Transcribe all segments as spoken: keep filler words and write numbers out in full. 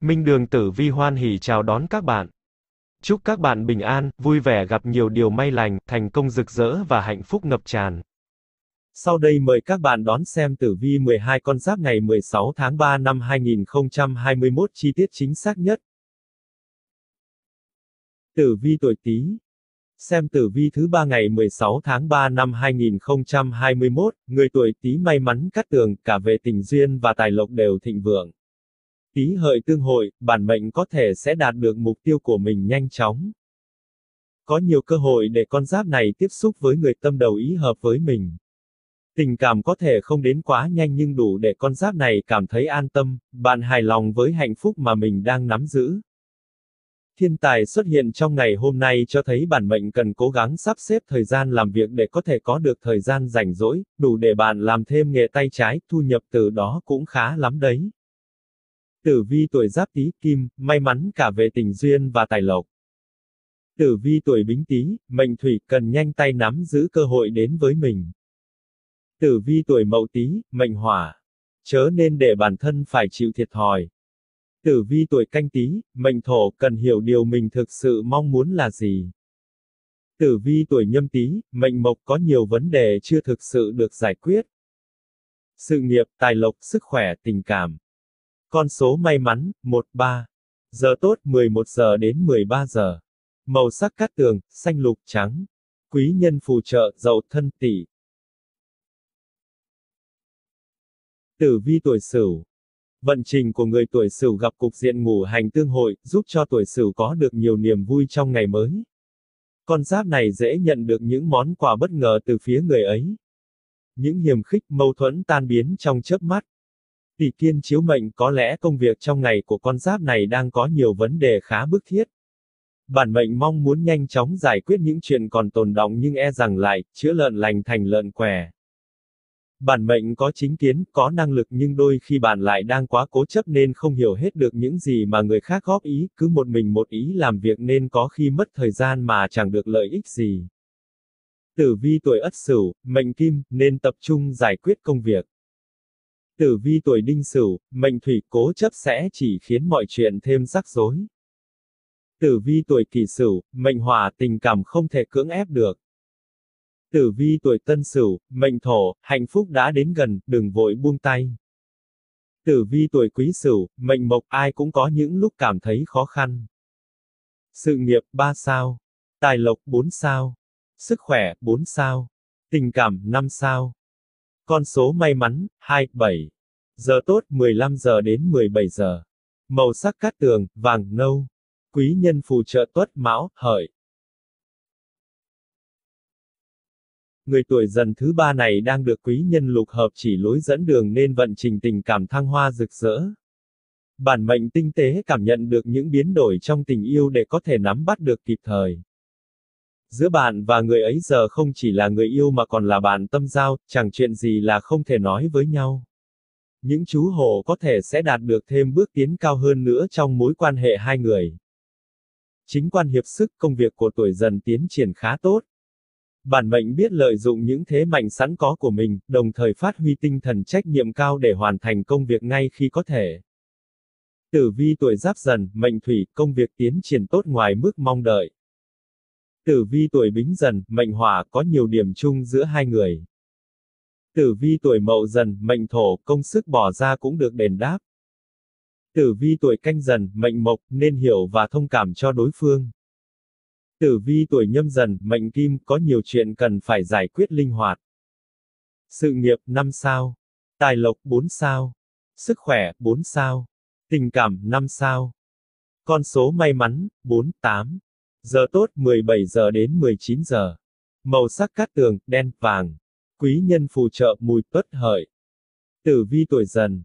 Minh Đường Tử Vi hoan hỉ chào đón các bạn. Chúc các bạn bình an, vui vẻ gặp nhiều điều may lành, thành công rực rỡ và hạnh phúc ngập tràn. Sau đây mời các bạn đón xem tử vi mười hai con giáp ngày mười sáu tháng ba năm hai nghìn không trăm hai mươi mốt chi tiết chính xác nhất. Tử vi tuổi Tý. Xem tử vi thứ ba ngày mười sáu tháng ba năm hai nghìn không trăm hai mươi mốt, người tuổi Tý may mắn cát tường, cả về tình duyên và tài lộc đều thịnh vượng. Tý hợi tương hội, bản mệnh có thể sẽ đạt được mục tiêu của mình nhanh chóng. Có nhiều cơ hội để con giáp này tiếp xúc với người tâm đầu ý hợp với mình. Tình cảm có thể không đến quá nhanh nhưng đủ để con giáp này cảm thấy an tâm, bạn hài lòng với hạnh phúc mà mình đang nắm giữ. Thiên tài xuất hiện trong ngày hôm nay cho thấy bản mệnh cần cố gắng sắp xếp thời gian làm việc để có thể có được thời gian rảnh rỗi, đủ để bạn làm thêm nghề tay trái, thu nhập từ đó cũng khá lắm đấy. Tử vi tuổi Giáp Tý Kim, may mắn cả về tình duyên và tài lộc. Tử vi tuổi Bính Tý, mệnh Thủy, cần nhanh tay nắm giữ cơ hội đến với mình. Tử vi tuổi Mậu Tý, mệnh Hỏa, chớ nên để bản thân phải chịu thiệt thòi. Tử vi tuổi Canh Tý, mệnh Thổ, cần hiểu điều mình thực sự mong muốn là gì. Tử vi tuổi Nhâm Tý, mệnh Mộc, có nhiều vấn đề chưa thực sự được giải quyết. Sự nghiệp, tài lộc, sức khỏe, tình cảm. Con số may mắn, một, ba. Giờ tốt, mười một giờ đến mười ba giờ. Màu sắc cát tường, xanh lục, trắng. Quý nhân phù trợ, Dậu Thân, Tỵ. Tử vi tuổi Sửu. Vận trình của người tuổi Sửu gặp cục diện ngũ hành tương hội, giúp cho tuổi Sửu có được nhiều niềm vui trong ngày mới. Con giáp này dễ nhận được những món quà bất ngờ từ phía người ấy. Những hiềm khích, mâu thuẫn tan biến trong chớp mắt. Tỷ Kiên chiếu mệnh, có lẽ công việc trong ngày của con giáp này đang có nhiều vấn đề khá bức thiết. Bản mệnh mong muốn nhanh chóng giải quyết những chuyện còn tồn đọng nhưng e rằng lại, chữa lợn lành thành lợn què. Bản mệnh có chính kiến, có năng lực nhưng đôi khi bạn lại đang quá cố chấp nên không hiểu hết được những gì mà người khác góp ý, cứ một mình một ý làm việc nên có khi mất thời gian mà chẳng được lợi ích gì. Tử vi tuổi Ất Sửu, mệnh Kim, nên tập trung giải quyết công việc. Tử vi tuổi Đinh Sửu, mệnh Thủy, cố chấp sẽ chỉ khiến mọi chuyện thêm rắc rối. Tử vi tuổi Kỷ Sửu, mệnh Hỏa, tình cảm không thể cưỡng ép được. Tử vi tuổi Tân Sửu, mệnh Thổ, hạnh phúc đã đến gần, đừng vội buông tay. Tử vi tuổi Quý Sửu, mệnh Mộc, ai cũng có những lúc cảm thấy khó khăn. Sự nghiệp, ba sao. Tài lộc, bốn sao. Sức khỏe, bốn sao. Tình cảm, năm sao. Con số may mắn, hai, bảy. Giờ tốt, mười lăm giờ đến mười bảy giờ. Màu sắc cát tường, vàng, nâu. Quý nhân phù trợ Tuất, Mão, Hợi. Người tuổi Dần thứ ba này đang được quý nhân lục hợp chỉ lối dẫn đường nên vận trình tình cảm thăng hoa rực rỡ. Bản mệnh tinh tế cảm nhận được những biến đổi trong tình yêu để có thể nắm bắt được kịp thời. Giữa bạn và người ấy giờ không chỉ là người yêu mà còn là bạn tâm giao, chẳng chuyện gì là không thể nói với nhau. Những chú hổ có thể sẽ đạt được thêm bước tiến cao hơn nữa trong mối quan hệ hai người. Chính quan hiệp sức, công việc của tuổi Dần tiến triển khá tốt. Bản mệnh biết lợi dụng những thế mạnh sẵn có của mình, đồng thời phát huy tinh thần trách nhiệm cao để hoàn thành công việc ngay khi có thể. Tử vi tuổi Giáp Dần, mệnh Thủy, công việc tiến triển tốt ngoài mức mong đợi. Tử vi tuổi Bính Dần, mệnh Hỏa, có nhiều điểm chung giữa hai người. Tử vi tuổi Mậu Dần, mệnh Thổ, công sức bỏ ra cũng được đền đáp. Tử vi tuổi Canh Dần, mệnh Mộc, nên hiểu và thông cảm cho đối phương. Tử vi tuổi Nhâm Dần, mệnh Kim, có nhiều chuyện cần phải giải quyết linh hoạt. Sự nghiệp, năm sao. Tài lộc, bốn sao. Sức khỏe, bốn sao. Tình cảm, năm sao. Con số may mắn, bốn, tám. Giờ tốt, mười bảy giờ đến mười chín giờ. Màu sắc cát tường, đen, vàng. Quý nhân phù trợ Mùi, Tuất, Hợi. Tử vi tuổi Dần.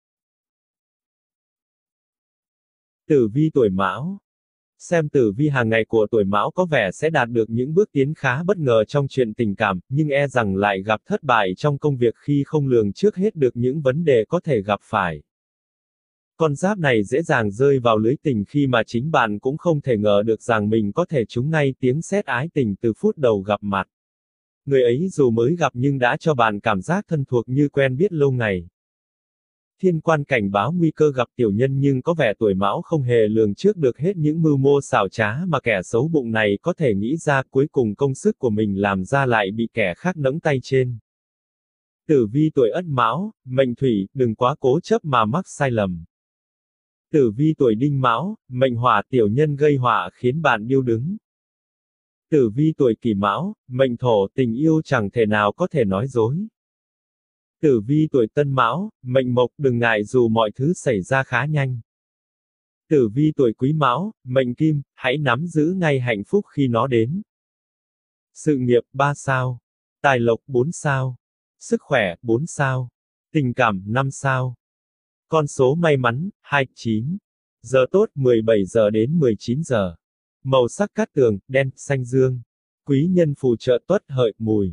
Tử vi tuổi Mão. Xem tử vi hàng ngày của tuổi Mão có vẻ sẽ đạt được những bước tiến khá bất ngờ trong chuyện tình cảm, nhưng e rằng lại gặp thất bại trong công việc khi không lường trước hết được những vấn đề có thể gặp phải. Con giáp này dễ dàng rơi vào lưới tình khi mà chính bạn cũng không thể ngờ được rằng mình có thể trúng ngay tiếng sét ái tình từ phút đầu gặp mặt. Người ấy dù mới gặp nhưng đã cho bạn cảm giác thân thuộc như quen biết lâu ngày. Thiên quan cảnh báo nguy cơ gặp tiểu nhân nhưng có vẻ tuổi Mão không hề lường trước được hết những mưu mô xảo trá mà kẻ xấu bụng này có thể nghĩ ra, cuối cùng công sức của mình làm ra lại bị kẻ khác nẫng tay trên. Tử vi tuổi Ất Mão, mệnh Thủy, đừng quá cố chấp mà mắc sai lầm. Tử vi tuổi Đinh Mão, mệnh Hỏa, tiểu nhân gây họa khiến bạn điêu đứng. Tử vi tuổi Kỷ Mão, mệnh Thổ, tình yêu chẳng thể nào có thể nói dối. Tử vi tuổi Tân Mão, mệnh Mộc, đừng ngại dù mọi thứ xảy ra khá nhanh. Tử vi tuổi Quý Mão, mệnh Kim, hãy nắm giữ ngay hạnh phúc khi nó đến. Sự nghiệp ba sao, tài lộc bốn sao, sức khỏe bốn sao, tình cảm năm sao. Con số may mắn hai chín. Giờ tốt mười bảy giờ đến mười chín giờ. Màu sắc cát tường đen, xanh dương. Quý nhân phù trợ Tuất, Hợi, Mùi.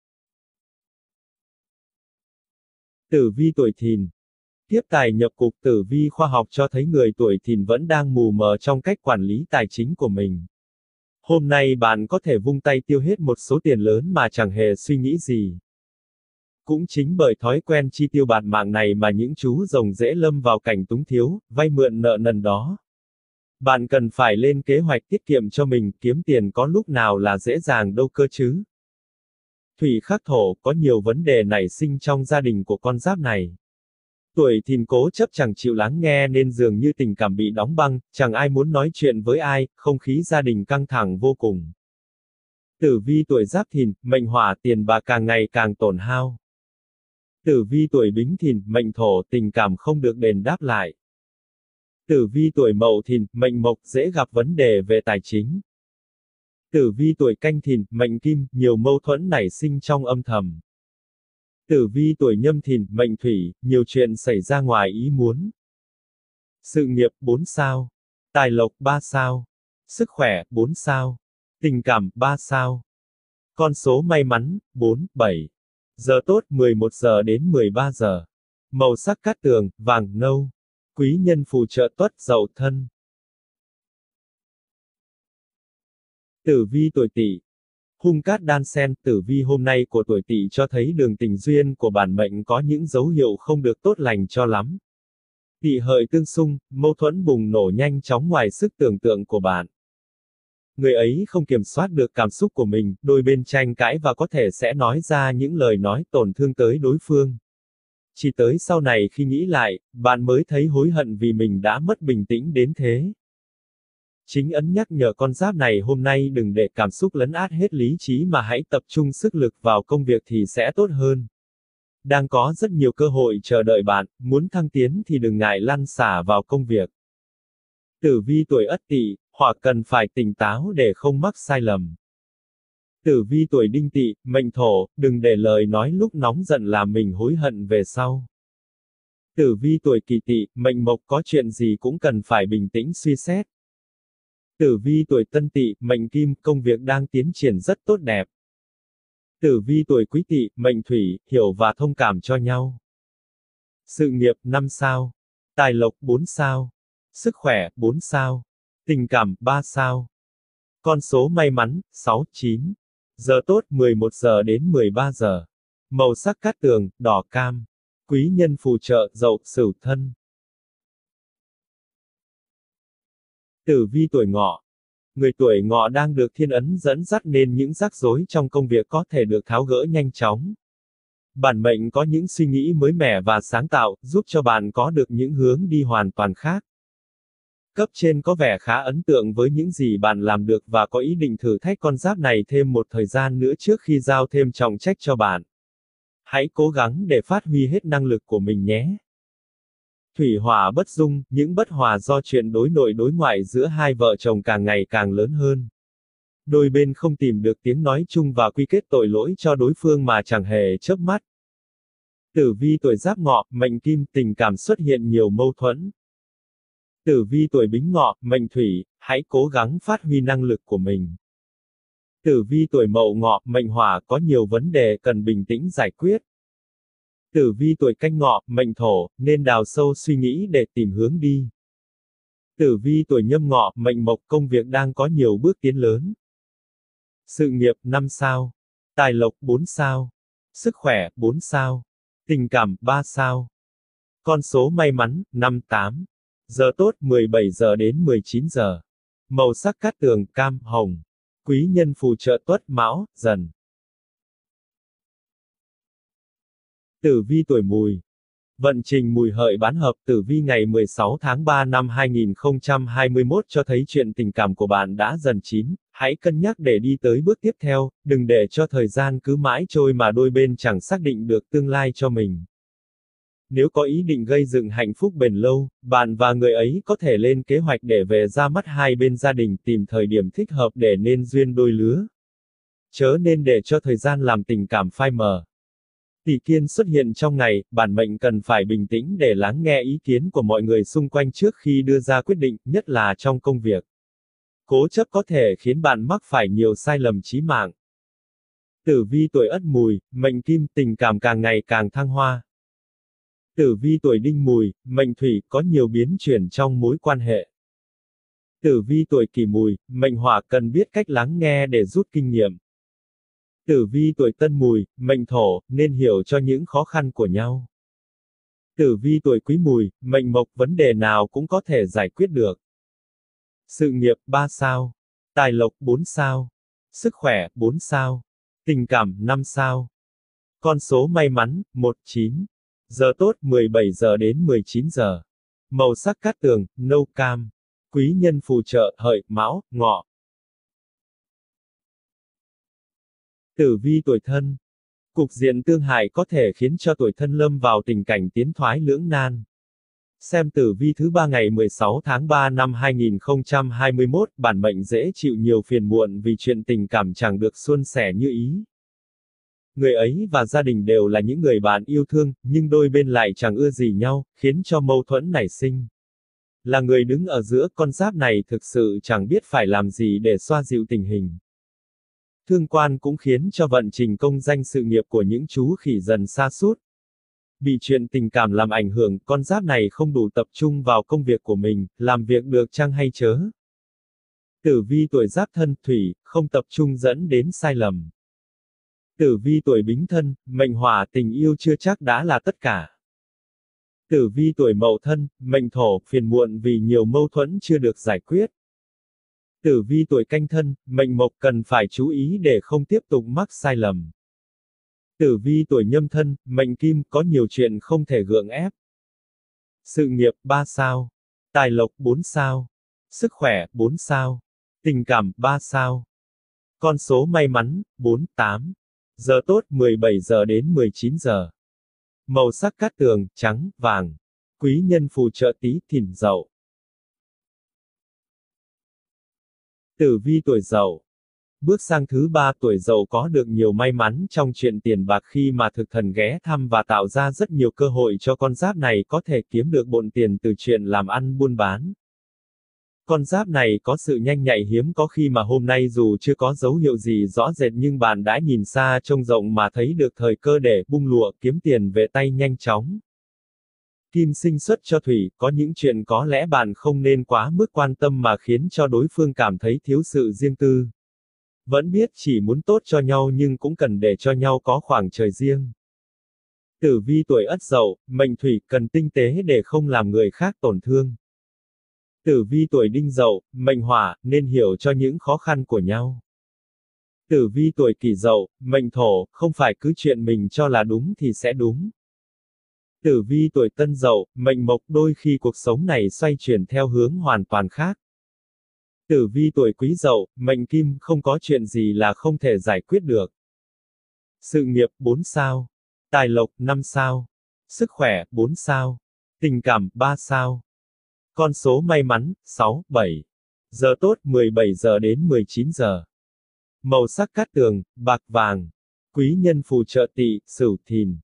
Tử vi tuổi Thìn. Tiếp tài nhập cục. Tử vi khoa học cho thấy người tuổi Thìn vẫn đang mù mờ trong cách quản lý tài chính của mình. Hôm nay bạn có thể vung tay tiêu hết một số tiền lớn mà chẳng hề suy nghĩ gì. Cũng chính bởi thói quen chi tiêu bạt mạng này mà những chú rồng dễ lâm vào cảnh túng thiếu, vay mượn nợ nần đó. Bạn cần phải lên kế hoạch tiết kiệm cho mình, kiếm tiền có lúc nào là dễ dàng đâu cơ chứ. Thủy khắc thổ, có nhiều vấn đề nảy sinh trong gia đình của con giáp này. Tuổi Thìn cố chấp chẳng chịu lắng nghe nên dường như tình cảm bị đóng băng, chẳng ai muốn nói chuyện với ai, không khí gia đình căng thẳng vô cùng. Tử vi tuổi Giáp Thìn, mệnh Hỏa, tiền bạc càng ngày càng tổn hao. Tử vi tuổi Bính Thìn, mệnh Thổ, tình cảm không được đền đáp lại. Tử vi tuổi Mậu Thìn, mệnh Mộc, dễ gặp vấn đề về tài chính. Tử vi tuổi Canh Thìn, mệnh Kim, nhiều mâu thuẫn nảy sinh trong âm thầm. Tử vi tuổi Nhâm Thìn, mệnh Thủy, nhiều chuyện xảy ra ngoài ý muốn. Sự nghiệp bốn sao, tài lộc ba sao, sức khỏe bốn sao, tình cảm ba sao. Con số may mắn bốn, bảy. Giờ tốt mười một giờ đến mười ba giờ. Màu sắc cát tường vàng, nâu. Quý nhân phù trợ Tuất, Dậu, Thân. Tử vi tuổi Tỵ. Hung cát đan xen. Tử vi hôm nay của tuổi Tỵ cho thấy đường tình duyên của bản mệnh có những dấu hiệu không được tốt lành cho lắm. Tỵ hợi tương xung, mâu thuẫn bùng nổ nhanh chóng ngoài sức tưởng tượng của bạn. Người ấy không kiểm soát được cảm xúc của mình, đôi bên tranh cãi và có thể sẽ nói ra những lời nói tổn thương tới đối phương. Chỉ tới sau này khi nghĩ lại, bạn mới thấy hối hận vì mình đã mất bình tĩnh đến thế. Chính ấn nhắc nhở con giáp này hôm nay đừng để cảm xúc lấn át hết lý trí mà hãy tập trung sức lực vào công việc thì sẽ tốt hơn. Đang có rất nhiều cơ hội chờ đợi bạn, muốn thăng tiến thì đừng ngại lăn xả vào công việc. Tử vi tuổi Ất Tỵ, Hỏa, cần phải tỉnh táo để không mắc sai lầm. Tử vi tuổi Đinh Tỵ, mệnh Thổ, đừng để lời nói lúc nóng giận làm mình hối hận về sau. Tử vi tuổi Kỷ Tỵ, mệnh Mộc, có chuyện gì cũng cần phải bình tĩnh suy xét. Tử vi tuổi Tân Tỵ, mệnh Kim, công việc đang tiến triển rất tốt đẹp. Tử vi tuổi Quý Tỵ, mệnh Thủy, hiểu và thông cảm cho nhau. Sự nghiệp năm sao, tài lộc bốn sao, sức khỏe bốn sao, tình cảm ba sao. Con số may mắn sáu, chín. Giờ tốt mười một giờ đến mười ba giờ. Màu sắc cát tường đỏ cam. Quý nhân phù trợ Dậu, Sửu, Thân. Tử vi tuổi Ngọ. Người tuổi Ngọ đang được thiên ấn dẫn dắt nên những rắc rối trong công việc có thể được tháo gỡ nhanh chóng. Bản mệnh có những suy nghĩ mới mẻ và sáng tạo, giúp cho bạn có được những hướng đi hoàn toàn khác. Cấp trên có vẻ khá ấn tượng với những gì bạn làm được và có ý định thử thách con giáp này thêm một thời gian nữa trước khi giao thêm trọng trách cho bạn. Hãy cố gắng để phát huy hết năng lực của mình nhé. Thủy hỏa bất dung, những bất hòa do chuyện đối nội đối ngoại giữa hai vợ chồng càng ngày càng lớn hơn. Đôi bên không tìm được tiếng nói chung và quy kết tội lỗi cho đối phương mà chẳng hề chớp mắt. Tử vi tuổi Giáp Ngọ, mệnh Kim, tình cảm xuất hiện nhiều mâu thuẫn. Tử vi tuổi Bính Ngọ, mệnh Thủy, hãy cố gắng phát huy năng lực của mình. Tử vi tuổi Mậu Ngọ, mệnh Hỏa, có nhiều vấn đề cần bình tĩnh giải quyết. Tử vi tuổi Canh Ngọ, mệnh Thổ, nên đào sâu suy nghĩ để tìm hướng đi. Tử vi tuổi Nhâm Ngọ, mệnh Mộc, công việc đang có nhiều bước tiến lớn. Sự nghiệp năm sao, tài lộc bốn sao, sức khỏe bốn sao, tình cảm ba sao. Con số may mắn, năm tám. Giờ tốt, mười bảy giờ đến mười chín giờ. Màu sắc cát tường, cam, hồng. Quý nhân phù trợ Tuất, Mão, Dần. Tử vi tuổi Mùi. Vận trình Mùi Hợi bán hợp. Tử vi ngày mười sáu tháng ba năm hai nghìn không trăm hai mươi mốt cho thấy chuyện tình cảm của bạn đã dần chín, hãy cân nhắc để đi tới bước tiếp theo, đừng để cho thời gian cứ mãi trôi mà đôi bên chẳng xác định được tương lai cho mình. Nếu có ý định gây dựng hạnh phúc bền lâu, bạn và người ấy có thể lên kế hoạch để về ra mắt hai bên gia đình, tìm thời điểm thích hợp để nên duyên đôi lứa. Chớ nên để cho thời gian làm tình cảm phai mờ. Tỷ Kiên xuất hiện trong ngày, bản mệnh cần phải bình tĩnh để lắng nghe ý kiến của mọi người xung quanh trước khi đưa ra quyết định, nhất là trong công việc. Cố chấp có thể khiến bạn mắc phải nhiều sai lầm chí mạng. Tử vi tuổi Ất Mùi, mệnh Kim, tình cảm càng ngày càng thăng hoa. Tử vi tuổi Đinh Mùi, mệnh Thủy, có nhiều biến chuyển trong mối quan hệ. Tử vi tuổi Kỷ Mùi, mệnh Hỏa, cần biết cách lắng nghe để rút kinh nghiệm. Tử vi tuổi Tân Mùi, mệnh Thổ, nên hiểu cho những khó khăn của nhau. Tử vi tuổi Quý Mùi, mệnh Mộc, vấn đề nào cũng có thể giải quyết được. Sự nghiệp, ba sao. Tài lộc, bốn sao. Sức khỏe, bốn sao. Tình cảm, năm sao. Con số may mắn, một, chín. Giờ tốt, mười bảy giờ đến mười chín giờ. Màu sắc cát tường, nâu cam. Quý nhân phù trợ, Hợi, Mão, Ngọ. Tử vi tuổi Thân. Cục diện tương hại có thể khiến cho tuổi Thân lâm vào tình cảnh tiến thoái lưỡng nan. Xem tử vi thứ ba ngày mười sáu tháng ba năm hai nghìn không trăm hai mươi mốt, bản mệnh dễ chịu nhiều phiền muộn vì chuyện tình cảm chẳng được suôn sẻ như ý. Người ấy và gia đình đều là những người bạn yêu thương, nhưng đôi bên lại chẳng ưa gì nhau, khiến cho mâu thuẫn nảy sinh. Là người đứng ở giữa, con giáp này thực sự chẳng biết phải làm gì để xoa dịu tình hình. Thương quan cũng khiến cho vận trình công danh sự nghiệp của những chú khỉ dần sa sút. Bị chuyện tình cảm làm ảnh hưởng, con giáp này không đủ tập trung vào công việc của mình, làm việc được chăng hay chớ. Tử vi tuổi Giáp Thân, Thủy, không tập trung dẫn đến sai lầm. Tử vi tuổi Bính Thân, mệnh Hỏa, tình yêu chưa chắc đã là tất cả. Tử vi tuổi Mậu Thân, mệnh Thổ, phiền muộn vì nhiều mâu thuẫn chưa được giải quyết. Tử vi tuổi Canh Thân, mệnh Mộc, cần phải chú ý để không tiếp tục mắc sai lầm. Tử vi tuổi Nhâm Thân, mệnh Kim, có nhiều chuyện không thể gượng ép. Sự nghiệp, ba sao. Tài lộc, bốn sao. Sức khỏe, bốn sao. Tình cảm, ba sao. Con số may mắn, bốn, tám. Giờ tốt, mười bảy giờ đến mười chín giờ. Màu sắc cát tường, trắng, vàng. Quý nhân phù trợ Tý, Thìn, Dậu. Tử vi tuổi Dậu. Bước sang thứ ba, tuổi Dậu có được nhiều may mắn trong chuyện tiền bạc khi mà thực thần ghé thăm và tạo ra rất nhiều cơ hội cho con giáp này có thể kiếm được bộn tiền từ chuyện làm ăn buôn bán. Con giáp này có sự nhanh nhạy hiếm có khi mà hôm nay dù chưa có dấu hiệu gì rõ rệt nhưng bạn đã nhìn xa trông rộng mà thấy được thời cơ để bung lụa kiếm tiền về tay nhanh chóng. Kim sinh xuất cho Thủy, có những chuyện có lẽ bạn không nên quá mức quan tâm mà khiến cho đối phương cảm thấy thiếu sự riêng tư. Vẫn biết chỉ muốn tốt cho nhau nhưng cũng cần để cho nhau có khoảng trời riêng. Tử vi tuổi Ất Dậu, mệnh Thủy, cần tinh tế để không làm người khác tổn thương. Tử vi tuổi Đinh Dậu, mệnh Hỏa, nên hiểu cho những khó khăn của nhau. Tử vi tuổi Kỷ Dậu, mệnh Thổ, không phải cứ chuyện mình cho là đúng thì sẽ đúng. Tử vi tuổi Tân Dậu, mệnh Mộc, đôi khi cuộc sống này xoay chuyển theo hướng hoàn toàn khác. Tử vi tuổi Quý Dậu, mệnh Kim, không có chuyện gì là không thể giải quyết được. Sự nghiệp, bốn sao. Tài lộc, năm sao. Sức khỏe, bốn sao. Tình cảm, ba sao. Con số may mắn, sáu, bảy. Giờ tốt, mười bảy giờ đến mười chín giờ. Màu sắc cát tường, bạc vàng. Quý nhân phù trợ Tỵ, Sửu, Thìn.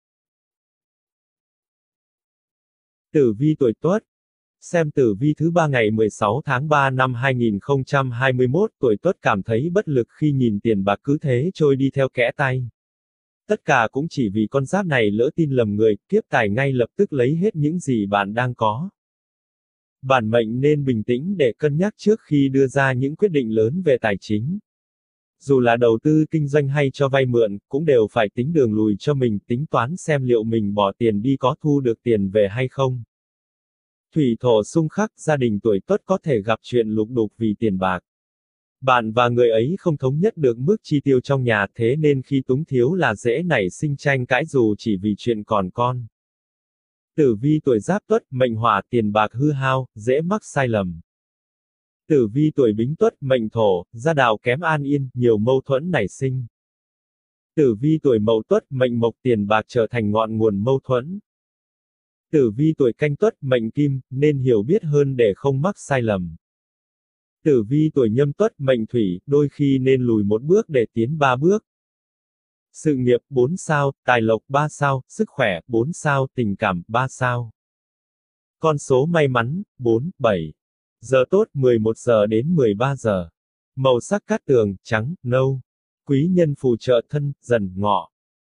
Tử vi tuổi Tuất. Xem tử vi thứ ba ngày mười sáu tháng ba năm hai nghìn không trăm hai mươi mốt, tuổi Tuất cảm thấy bất lực khi nhìn tiền bạc cứ thế trôi đi theo kẽ tay. Tất cả cũng chỉ vì con giáp này lỡ tin lầm người, kiếp tài ngay lập tức lấy hết những gì bạn đang có. Bản mệnh nên bình tĩnh để cân nhắc trước khi đưa ra những quyết định lớn về tài chính. Dù là đầu tư kinh doanh hay cho vay mượn, cũng đều phải tính đường lùi cho mình, tính toán xem liệu mình bỏ tiền đi có thu được tiền về hay không. Thủy thổ xung khắc, gia đình tuổi Tuất có thể gặp chuyện lục đục vì tiền bạc. Bạn và người ấy không thống nhất được mức chi tiêu trong nhà, thế nên khi túng thiếu là dễ nảy sinh tranh cãi dù chỉ vì chuyện còn con. Tử vi tuổi Giáp Tuất, mệnh Hỏa, tiền bạc hư hao, dễ mắc sai lầm. Tử vi tuổi Bính Tuất, mệnh Thổ, gia đạo kém an yên, nhiều mâu thuẫn nảy sinh. Tử vi tuổi Mậu Tuất, mệnh Mộc, tiền bạc trở thành ngọn nguồn mâu thuẫn. Tử vi tuổi Canh Tuất, mệnh Kim, nên hiểu biết hơn để không mắc sai lầm. Tử vi tuổi Nhâm Tuất, mệnh Thủy, đôi khi nên lùi một bước để tiến ba bước. Sự nghiệp bốn sao, tài lộc ba sao, sức khỏe bốn sao, tình cảm ba sao. Con số may mắn bốn, bảy. Giờ tốt mười một giờ đến mười ba giờ. Màu sắc cát tường trắng, nâu. Quý nhân phù trợ Thân, Dần, Ngọ.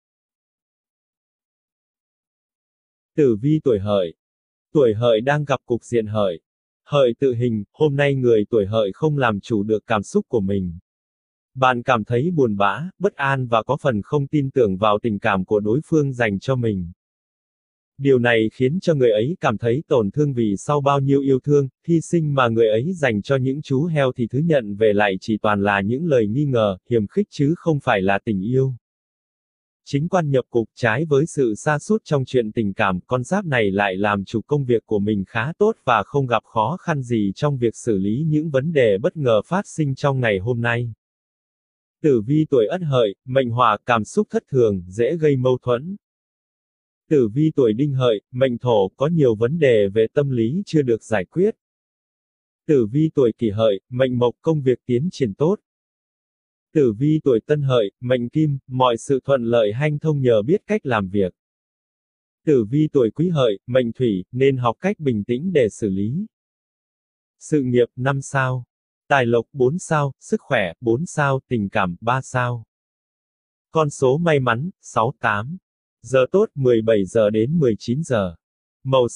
Tử vi tuổi Hợi. Tuổi Hợi đang gặp cục diện hợi. Hợi tự hình, hôm nay người tuổi Hợi không làm chủ được cảm xúc của mình. Bạn cảm thấy buồn bã, bất an và có phần không tin tưởng vào tình cảm của đối phương dành cho mình. Điều này khiến cho người ấy cảm thấy tổn thương vì sau bao nhiêu yêu thương, hy sinh mà người ấy dành cho những chú heo thì thứ nhận về lại chỉ toàn là những lời nghi ngờ, hiềm khích chứ không phải là tình yêu. Chính quan nhập cục, trái với sự sa sút trong chuyện tình cảm, con giáp này lại làm chủ công việc của mình khá tốt và không gặp khó khăn gì trong việc xử lý những vấn đề bất ngờ phát sinh trong ngày hôm nay. Tử vi tuổi Ất Hợi, mệnh Hỏa, cảm xúc thất thường, dễ gây mâu thuẫn. Tử vi tuổi Đinh Hợi, mệnh Thổ, có nhiều vấn đề về tâm lý chưa được giải quyết. Tử vi tuổi Kỷ Hợi, mệnh Mộc, công việc tiến triển tốt. Tử vi tuổi Tân Hợi, mệnh Kim, mọi sự thuận lợi hanh thông nhờ biết cách làm việc. Tử vi tuổi Quý Hợi, mệnh Thủy, nên học cách bình tĩnh để xử lý. Sự nghiệp năm sao. Tài lộc bốn sao, sức khỏe bốn sao, tình cảm ba sao. Con số may mắn sáu, tám. Giờ tốt mười bảy giờ đến mười chín giờ. Màu